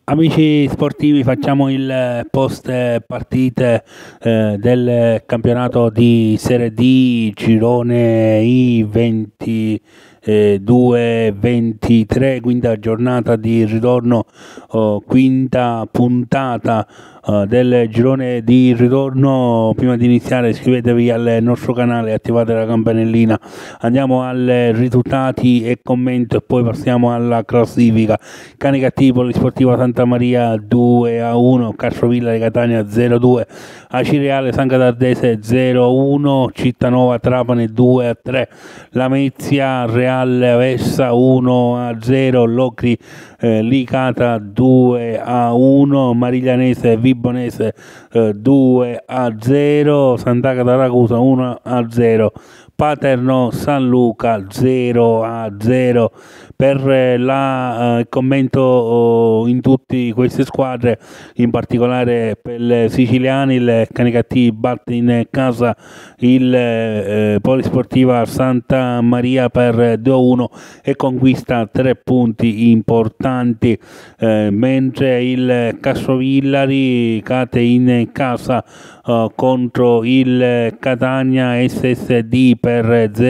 Amici sportivi, facciamo il post partite del campionato di Serie D, girone I22-23, quinta giornata di ritorno, quinta puntata del girone di ritorno. Prima di iniziare iscrivetevi al nostro canale e attivate la campanellina. Andiamo ai risultati e commento e poi passiamo alla classifica. Cani Cattivi Polisportiva Santa Maria 2-1, Castrovilla di Catania 0-2, Acireale San Catardese 0-1, Cittanova Trapani 2-3, Lamezia Real Avessa 1-0, Locri Licata 2-1, Mariglianese Vibonese 2-0, Sant'Agata Ragusa 1-0, Paterno San Luca 0-0. Per il commento in tutte queste squadre, in particolare per i siciliani, il Cani Cattivi batte in casa il Polisportiva Santa Maria per 2-1 e conquista 3 punti importanti, mentre il Castrovillari cade in casa contro il Catania SSD per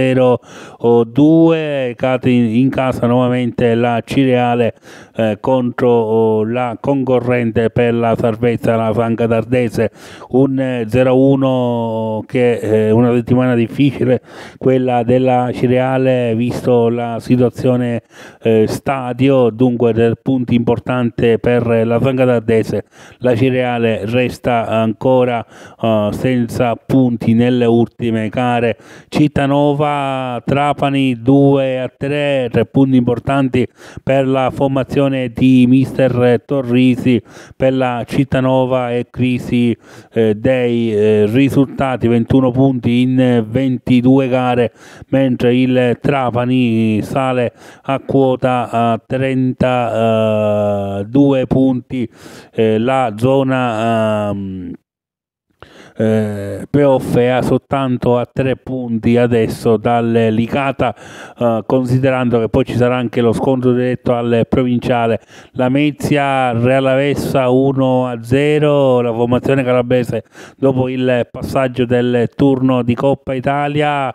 0-2, cade in casa nuovamente la Cireale contro la concorrente per la salvezza, la San Catardese, un 0-1 che è una settimana difficile quella della Cireale visto la situazione stadio, dunque del punto importante per la San Catardese. La Cireale resta ancora senza punti nelle ultime gare. Cittanova Trapani 2-3, 3 punti importanti per la formazione di mister Torrisi. Per la Cittanova e crisi dei risultati, 21 punti in 22 gare, mentre il Trapani sale a quota a 32 punti. La zona playoff è soltanto a 3 punti adesso dal Licata, considerando che poi ci sarà anche lo scontro diretto al provinciale. Lamezia Real Avessa 1-0, la formazione calabrese dopo il passaggio del turno di Coppa Italia,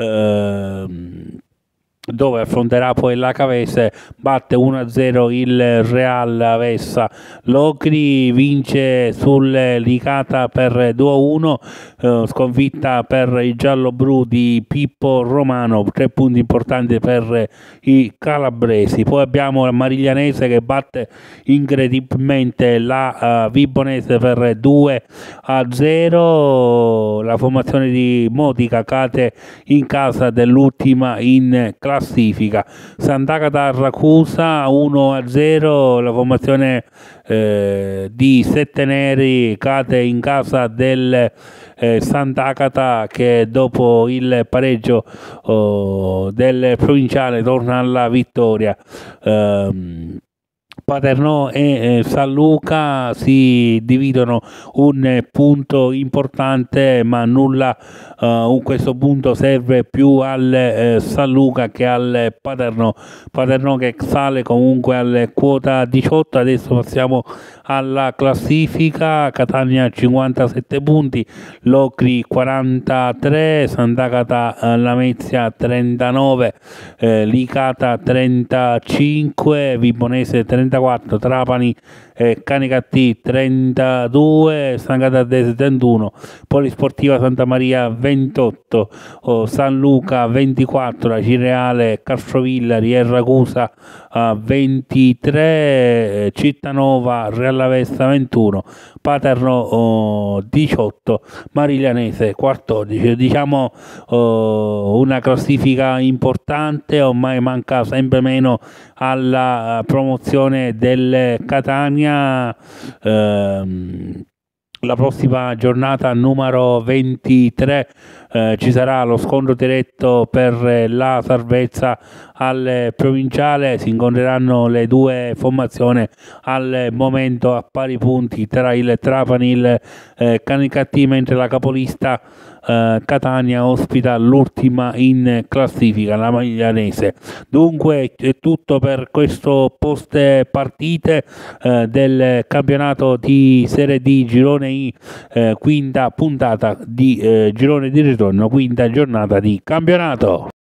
dove affronterà poi la Cavese, batte 1-0 il Real Avessa. Locri vince sul Licata per 2-1, sconfitta per i giallo-blu di Pippo Romano, 3 punti importanti per i calabresi. Poi abbiamo la Mariglianese che batte incredibilmente la Vibonese per 2-0, la formazione di Modica cade in casa dell'ultima in classifica. Sant'Agata Ragusa 1-0, la formazione di Sette Neri cade in casa del Sant'Agata, che dopo il pareggio del provinciale torna alla vittoria. Paternò e San Luca si dividono un punto importante, ma nulla a questo punto serve più al San Luca che al Paternò. Paternò che sale comunque alle quota 18. Adesso passiamo alla classifica. Catania 57 punti, Locri 43, Sant'Agata Lamezia 39, Licata 35, Vibonese 34, Trapani Cani Cattivi 32, San Catardese 31, Polisportiva Santa Maria 28, San Luca 24, la Cireale Castrovillari e Ragusa 23, Cittanova Real Avessa 21, Paterno 18, Mariglianese 14. Diciamo una classifica importante, ormai manca sempre meno alla promozione del Catania. La prossima giornata numero 23 ci sarà lo scontro diretto per la salvezza al provinciale, si incontreranno le due formazioni al momento a pari punti tra il Trapani e il Canicattì, mentre la capolista Catania ospita l'ultima in classifica, la Maglianese. Dunque è tutto per questo post partite del campionato di Serie D Girone I, quinta puntata di girone di ritorno, quinta giornata di campionato.